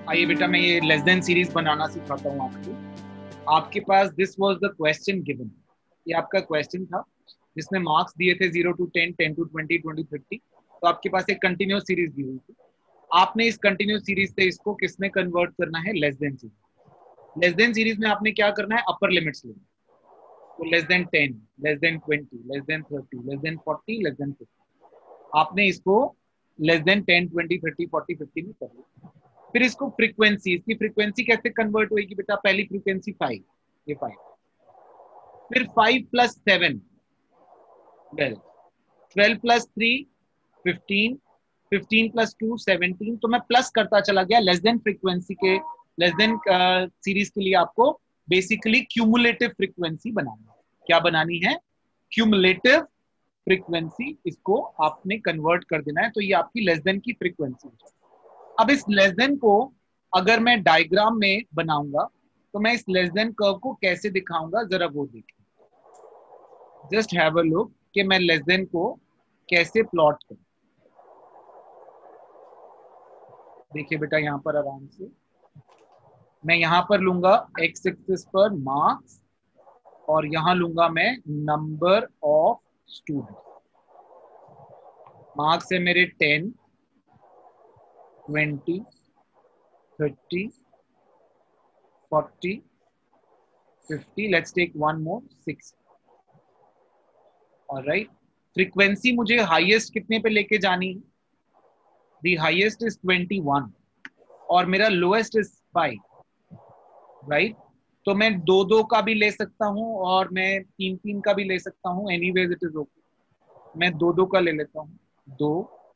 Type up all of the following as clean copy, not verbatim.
आइए बेटा, मैं ये लेस देन सीरीज बनाना सिखाता हूँ आपको। आपके पास this was the question given, ये आपका क्वेश्चन था जिसमें मार्क्स दिए थे 0 to 10, 10 to 20, 20 to 50। तो आपके पास एक कंटिन्यूस सीरीज दी हुई थी। आपने इस कंटिन्यूस सीरीज से इसको किसमें कन्वर्ट करना है? Less than series. Less than series में आपने क्या करना है? अपर लिमिट्स लेना। तो less than 10, less than 20, less than 30, less than 40, less than 50। आपने इसको लेस देन 10, 20, 30, 40, 50 में कर लिया। फिर इसको फ्रीक्वेंसी, इसकी फ्रीक्वेंसी कैसे कन्वर्ट होगी बेटा? पहली फ्रीक्वेंसी 5, ये 5। फिर 5 + 7 12, 12 + 3 15, 15 + 2 17। तो मैं प्लस करता चला गया। लेस देन फ्रीक्वेंसी के, लेस देन सीरीज के लिए आपको बेसिकली क्यूमुलेटिव फ्रीक्वेंसी बनानी है। क्या बनानी है? Cumulative frequency. इसको आपने कन्वर्ट कर देना है। तो ये आपकी लेस देन की फ्रीक्वेंसी है। अब इस लेस देन को अगर मैं डायग्राम में बनाऊंगा तो मैं इस लेस देन कर्व को कैसे दिखाऊंगा, जरा वो देखिए। जस्ट हैव अ लुक कि मैं लेस देन को कैसे प्लॉट करूं। देखिए बेटा, यहां पर आराम से मैं यहां पर लूंगा एक्स एक्सिस पर मार्क्स और यहां लूंगा मैं नंबर ऑफ स्टूडेंट। मार्क्स है मेरे 10, 20, 30, 40, 50। Let's take one more, 6। Alright, frequency मुझे हाईएस्ट कितने पे लेके जानी है? दी हाईएस्ट इज 21 और मेरा लोएस्ट इज 5, राइट? तो मैं 2-2 का भी ले सकता हूं और मैं 3-3 का भी ले सकता हूं। Anyways it is okay. मैं 2-2 का ले लेता हूं। 2,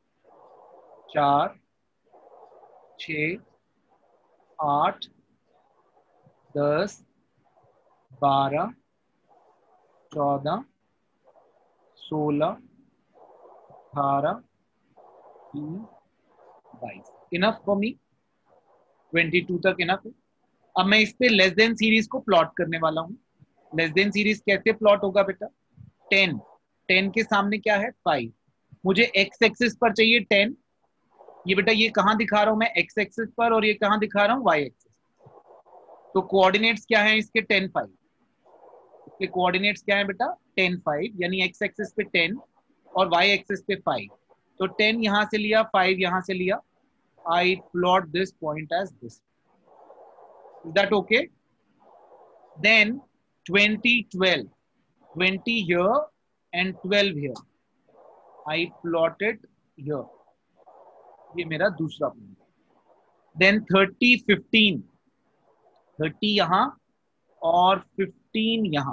4, 6, 8, 10, 12, 14, 16, 18, 20, 22। इनफ फॉर मी, 22 तक इनफ है। अब मैं इस पे लेस देन सीरीज को प्लॉट करने वाला हूँ। लेस देन सीरीज कैसे प्लॉट होगा बेटा? 10, 10 के सामने क्या है? 5। मुझे एक्स एक्सिस पर चाहिए 10। ये बेटा ये कहाँ दिखा रहा हूँ मैं? एक्स एक्सिस पर। और ये कहाँ दिखा रहा हूँ? Y axis. तो कोऑर्डिनेट्स क्या है इसके? 10, 5। इसके कोऑर्डिनेट्स क्या है बेटा? 10, 5। यानी एक्स एक्सिस पे 10 और वाई एक्सिस पे 5। तो 10 यहां से लिया, 5 यहां से लिया। I plot this point as this. Is that okay? Then 20, 12, 20 here and 12 here. I plot it here. ये मेरा दूसरा पॉइंट। Then 30, 15, 30 यहाँ और 15 यहाँ।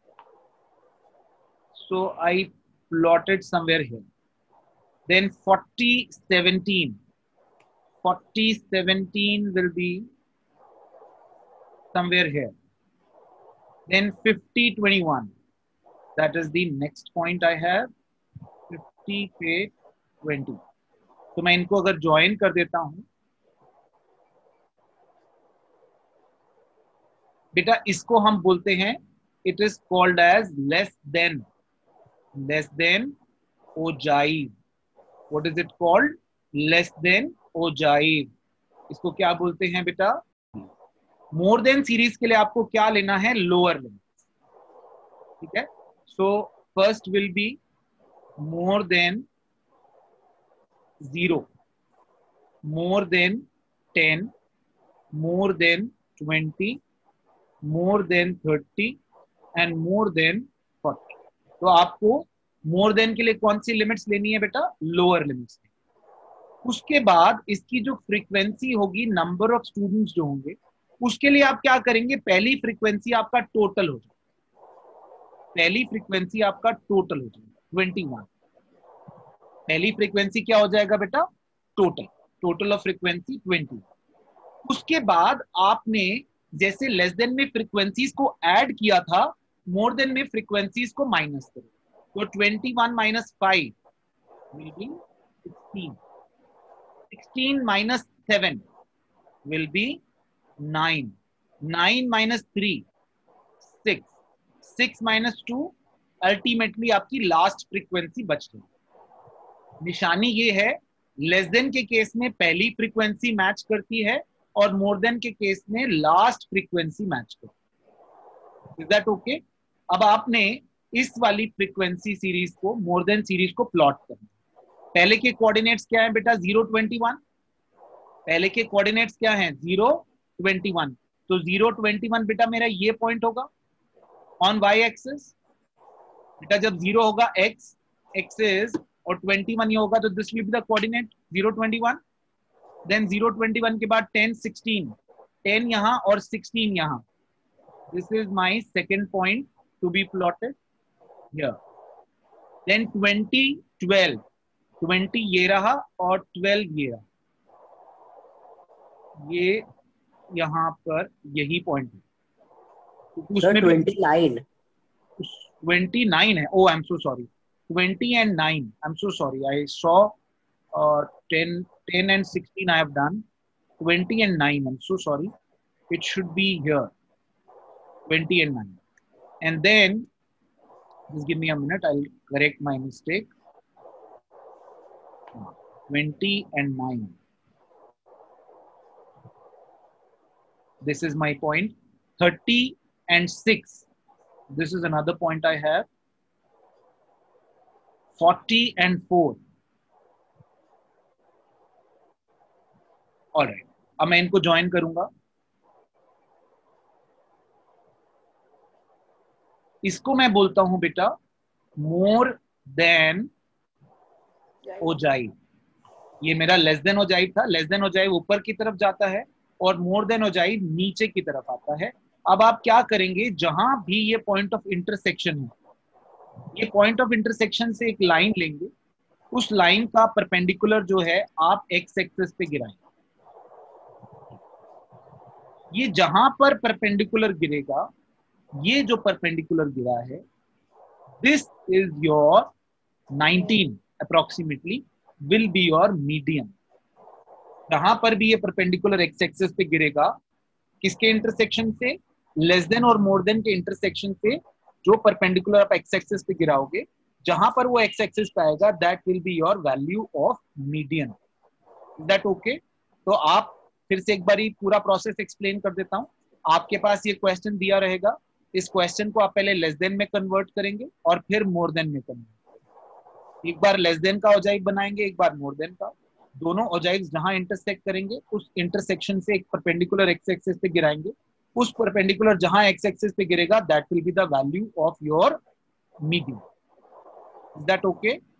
So I plotted somewhere here. Then 40, 17. 40, 17 will be somewhere here. Then 50, 21. That is the next point I have. 50 पे 20। तो मैं इनको अगर ज्वाइन कर देता हूं बेटा, इसको हम बोलते हैं, it is called as less than. Less than ogive. What is it called? Less than ogive. इसको क्या बोलते हैं बेटा? मोर देन सीरीज के लिए आपको क्या लेना है? Lower limit. ठीक है। So first will be more than 0, more than 10, more than 20, more than 30 and more than 40। तो आपको more than के लिए कौन सी लिमिट्स लेनी है बेटा? Lower limits. उसके बाद इसकी जो फ्रीक्वेंसी होगी, नंबर ऑफ स्टूडेंट्स जो होंगे, उसके लिए आप क्या करेंगे? पहली फ्रीक्वेंसी आपका टोटल हो जाएगा। पहली फ्रीक्वेंसी आपका टोटल हो जाएगा 21। पहली फ्रीक्वेंसी क्या हो जाएगा बेटा? टोटल। Total of frequency 20। उसके बाद आपने जैसे लेस देन में फ्रीक्वेंसीज को ऐड किया था, मोर देन में फ्रीक्वेंसीज को माइनस करो। तो 21 minus 5 will be 16। 16 minus 7 will be 9। 9 minus 3 6। 6 minus 2 ultimately आपकी लास्ट फ्रीक्वेंसी बच गई। निशानी ये है, लेस देन के केस में पहली फ्रीक्वेंसी मैच करती है, और मोर देन के केस में लास्ट फ्रीक्वेंसी मैच करो। Is that okay? अब आपने इस वाली फ्रीक्वेंसी सीरीज को, मोर देन सीरीज को प्लॉट करना। पहले के कोऑर्डिनेट्स क्या है बेटा? 0, 21। पहले के कोऑर्डिनेट्स क्या हैं? 0, 21। तो 0, 21 बेटा मेरा ये पॉइंट होगा ऑन वाई एक्सिस। बेटा जब 0 होगा एक्स एक्सिस और 21 ये होगा, तो this will be the coordinate 0, 21। Then 0, 21 के बाद 10, 16, 10 यहाँ और 16 यहाँ। This is my second point to be plotted here. Then 20, 12, 20 ये रहा और 12 ये रहा। ये यहाँ पर यही पॉइंट है। उसमें 29 29 है। Oh I am so sorry, 20 and 9, I am so sorry, I saw 10 and 16 I have done, 20 and 9, I'm so sorry, it should be here 20 and 9, and then just give me a minute, I'll correct my mistake. 20 and 9, this is my point. 30 and 6, this is another point I have. 40 and 4. Alright, अब मैं इनको join करूंगा। इसको मैं बोलता हूं बेटा more than ओजाइड। ये मेरा लेस देन ओजाइड था। लेस देन ओजाइड ऊपर की तरफ जाता है और मोर देन ओजाइड नीचे की तरफ आता है। अब आप क्या करेंगे, जहां भी ये पॉइंट ऑफ इंटरसेक्शन है, ये पॉइंट ऑफ इंटरसेक्शन से एक लाइन लेंगे, उस लाइन का परपेंडिकुलर जो है आप एक्स एक्सिस पे गिराएंगे। ये जहां पर परपेंडिकुलर गिरेगा, ये जो परपेंडिकुलर गिरा है, this is your 19 approximately will be your median. जहां पर भी ये परपेंडिकुलर एक्स एक्सिस पे गिरेगा, किसके इंटरसेक्शन से? लेस देन और मोर देन के इंटरसेक्शन से जो परपेंडिकुलर आप एक्स एक्सिस पे गिराओगे, जहां पर वो एक्स एक्सिस पे आएगा, that will be your value of median. Is that okay? तो आप फिर से एक बारी पूरा प्रोसेस एक्सप्लेन कर देता हूं। आपके पास ये क्वेश्चन दिया रहेगा, इस क्वेश्चन को आप पहले लेस देन में कन्वर्ट करेंगे और फिर मोर देन में कन्वर्ट करेंगे। एक बार लेस देन का ओजाइड बनाएंगे, एक बार मोर देन का। दोनों ओजाइड्स जहां इंटरसेक्ट करेंगे, उस इंटरसेक्शन से एक परपेंडिकुलर एक्स एक्सिस पे गिराएंगे। उस परपेंडिकुलर जहां एक्स एक्सिस पे गिरेगा, that will be the value of your median. Is that okay?